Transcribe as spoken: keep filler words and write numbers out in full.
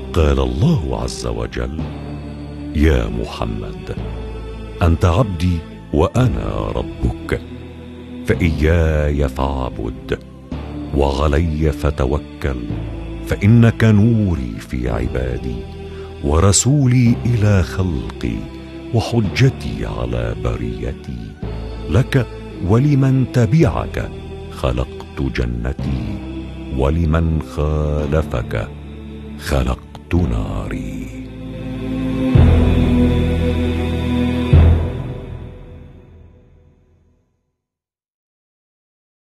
قال الله عز وجل: يا محمد، أنت عبدي وأنا ربك، فإياي فاعبد وعلي فتوكل، فإنك نوري في عبادي ورسولي إلى خلقي وحجتي على بريتي. لك ولمن تبعك خلقت جنتي، ولمن خالفك خلقت